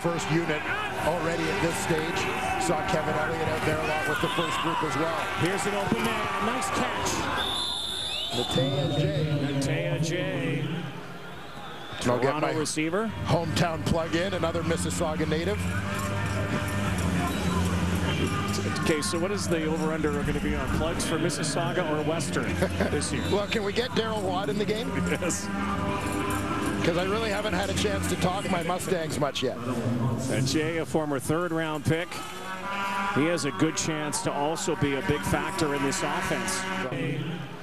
first unit already at this stage. Saw Kevin Elliott out there along with the first group as well. Here's an open man. Nice catch. Natey Adjei. Toronto receiver. Hometown plug-in, another Mississauga native. Okay, so what is the over-under going to be on plugs for Mississauga or Western this year? Well, can we get Daryl Watt in the game? Yes. Because I really haven't had a chance to talk my Mustangs much yet. Adjei, a former third-round pick. He has a good chance to also be a big factor in this offense.